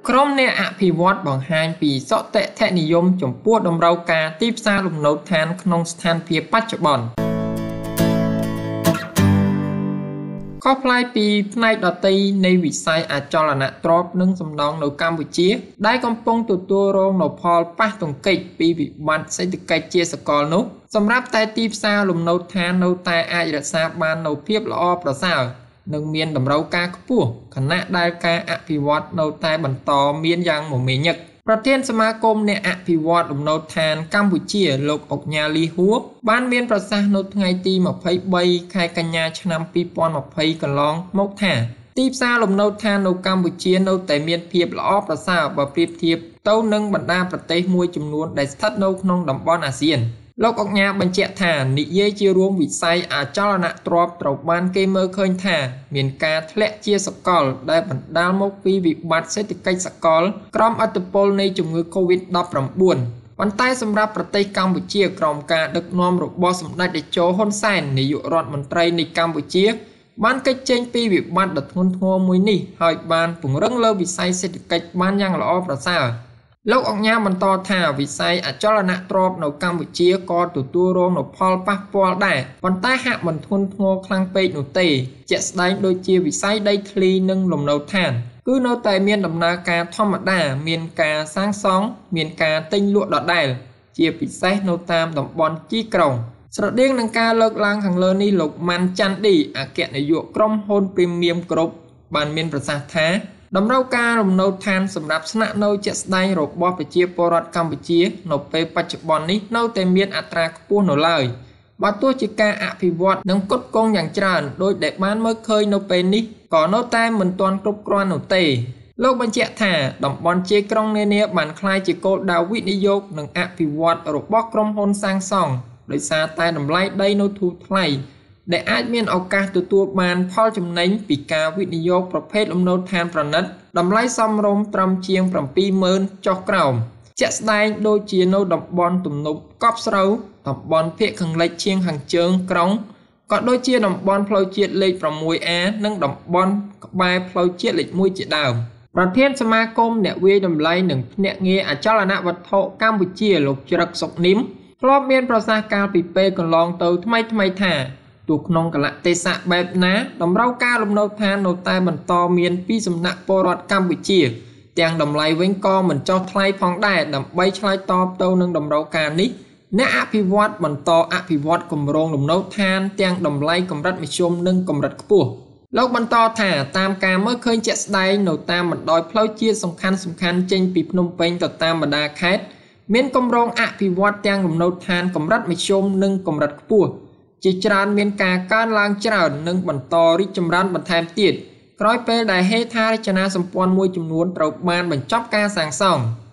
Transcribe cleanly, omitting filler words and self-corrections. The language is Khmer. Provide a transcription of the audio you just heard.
ក្រុមអ្នកអភិវឌ្ឍន៍បង្ហាញពីសតិធនិយមចំពោះតម្រូវការទីផ្សារលំនៅឋានក្នុងស្ថានភាពបច្ចុប្បន្នខុសប្លែកពីផ្នែកដទៃនៃវិស័យអចលនទ្រព្យនិងសំណង់នៅកម្ពុជាដែលកំពុងទទួលរងនូវផលប៉ះទង្គិចពីវិបត្តិសេដ្ឋកិច្ចជាសកលនោះសម្រាប់តែទីផ្សារលំនៅឋាននៅតែអាចរក្សាបាននូវភាពល្អប្រសើរនិងមានតម្រូវការខ្ពស់ខណៈដែលការអភិវឌ្ឍនៅតែបន្តមានយ៉ាងមមាញឹកប្រធានសមាគមអ្នកអភិវឌ្ឍលំនៅឋានកម្ពុជាលោកអុកញ៉ាលីហួរបានមានប្រសាសន៍នៅថ្ងៃទី23ខែកញ្ញាឆ្នាំ2020កន្លងមកថាទីផ្សារលំនៅឋាននៅកម្ពុជានៅតែមានភាពល្អប្រសើរបើប្រៀបធៀបទៅនឹងបណ្ដាប្រទេសមួយចំនួនដែលស្ថិតនៅក្នុងតំបន់អាស៊ានលោកអុកញ៉ាបញ្ជាក់ថានិយាយជារួមវិស័យអចលនទ្រព្យត្រូវបានគេមើលឃើញថាមានការធ្លាក់ជាសកលដែលបណ្ដាលមកពីវិបត្តិសេដ្ឋកិច្ចសកលក្រោមឥទ្ធិពលនៃជំងឺ Covid-19 ប៉ុន្តែសម្រាប់ប្រទេសកម្ពុជាក្រោមការដឹកនាំរបស់សម្ដេចតេជោហ៊ុនសែននាយករដ្ឋមន្ត្រីនៃកម្ពុជាបានកិច្ចចេញពីវិបត្តិដ៏ធ្ងន់ធ្ងរមួយនេះហើយបានពង្រឹងលើវិស័យសេដ្ឋកិច្ចបានយ៉ាងល្អប្រសើរលោកអុកញ៉ាបន្តថាវិស័យអចលនទ្រព្យនៅកម្ពុជាក៏ទទួលរងនូវផលប៉ះពាល់ដែរប៉ុន្តែហាក់មិនធ្ងន់ធ្ងរខ្លាំងពេកនោះទេជាក់ស្ដែងដូចជាវិស័យដីធ្លីនិងលំនៅឋានគឺនៅតែមានដំណើរការធម្មតាមានការសាងសង់មានការទិញលក់ដដែលជាពិសេសនៅតាមតំបន់ទីក្រុងស្រដៀងនឹងការលើកឡើងខាងលើនេះលោកម៉ាន់ចាន់ឌីអគ្គនាយកក្រុមហ៊ុន Premium Group បានមានប្រសាសន៍ថាតម្រូវការលំនៅឋានសម្រាប់ស្នាក់នៅជាក់ស្ដែងរបស់ប្រជាពលរដ្ឋកម្ពុជានៅពេលបច្ចុប្បន្ននេះនៅតែមានអត្រាខ្ពស់នៅឡើយបើទោះជាការអភិវឌ្ឍនិងផ្គត់ផ្គង់យ៉ាងច្រើនដោយដែលបានមើលឃើញនៅពេលនេះក៏នៅតែមិនទាន់គ្រប់គ្រាន់នោះទេលោកបញ្ជាក់ថាតំបន់ជាយក្រុងនានាបានក្លាយជាគោលដៅវិនិយោគនិងអភិវឌ្ឍរបស់ក្រុមហ៊ុនសាងសង់ដោយសារតែតម្លៃដីនៅធូរថ្លៃដែលអាចមានឱកាសទទួលបានផលចំណេញពីការវិនិយោគប្រភេទលំនៅឋានប្រណិតតម្លៃសមរម្យត្រឹមជាង 70,000 ចុះក្រោមជាក់ស្ដែងដូចជានៅតំបន់ទំនប់កប់ស្រូវតំបន់ភាគខាងលិចឈៀងខាងជើងក្រុងក៏ដូចជាតំបន់ផ្លូវជាតិលេខ 6A និងតំបន់ក្បែរផ្លូវជាតិលេខ 1 ជាដើមប្រធានសមាគមអ្នកវាយតម្លៃនិងភ្នាក់ងារអចលនវត្ថុកម្ពុជាលោកជ្រឹកសុកនីមធ្លាប់មានប្រសាសន៍កាលពីពេលកន្លងទៅថ្មីថាទោះក្នុងកលៈទេសៈបែបណាតម្រូវការលំនៅឋាននៅតែបន្តមានពីសំណាក់ពលរដ្ឋកម្ពុជាទាំងតម្លៃវិញក៏មិនចុះថ្លៃផងដែរដើម្បីឆ្លើយតបទៅនឹងតម្រូវការនេះអ្នកអភិវឌ្ឍបន្តអភិវឌ្ឍគម្រោងលំនៅឋានទាំងតម្លៃកម្រិតមធ្យមនិងកម្រិតខ្ពស់លោកបន្តថាតាមការមើលឃើញជាក់ស្ដែងនៅតាមបណ្ដោយផ្លូវជាតិសំខាន់ចេញពីភ្នំពេញទៅតាមបណ្ដាខេត្តមានគម្រោងអភិវឌ្ឍទាំងលំនៅឋានកម្រិតមធ្យមនិងកម្រិតខ្ពស់ជាច្រើនមានការកើនឡើងច្រើននិងបន្តរីកចម្រើនបន្ថែមទៀតក្រោយពេលដែលហេដ្ឋារចនាសម្ព័ន្ធមួយចំនួនត្រូវបានបញ្ចប់ការសាងសង់។